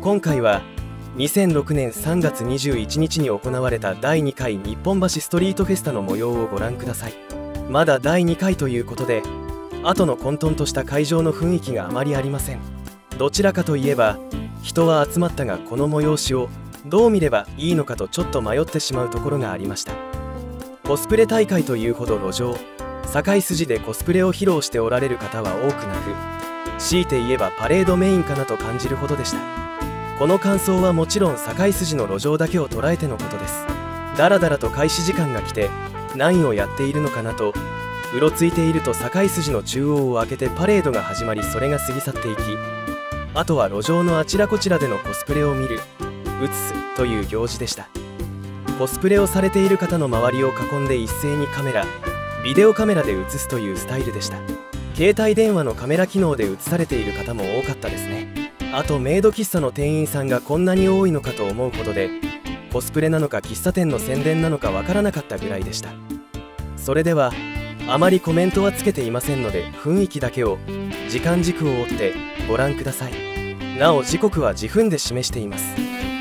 今回は2006年3月21日に行われた第2回日本橋ストリートフェスタの模様をご覧ください。まだ第2回ということで、後の混沌とした会場の雰囲気があまりありません。どちらかといえば人は集まったが、この催しをどう見ればいいのかとちょっと迷ってしまうところがありました。コスプレ大会というほど路上堺筋でコスプレを披露しておられる方は多くなく、強いて言えばパレードメインかなと感じるほどでした。この感想はもちろん堺筋の路上だけを捉えてのことです。だらだらと開始時間が来て何をやっているのかなとうろついていると、堺筋の中央を開けてパレードが始まり、それが過ぎ去っていき、あとは路上のあちらこちらでのコスプレを見る、映すという行事でした。コスプレをされている方の周りを囲んで一斉にカメラ、ビデオカメラで映すというスタイルでした。携帯電話のカメラ機能で映されている方も多かったですね。あとメイド喫茶の店員さんがこんなに多いのかと思うほどで、コスプレなのか喫茶店の宣伝なのかわからなかったぐらいでした。それではあまりコメントはつけていませんので、雰囲気だけを時間軸を追ってご覧ください。なお時刻は時分で示しています。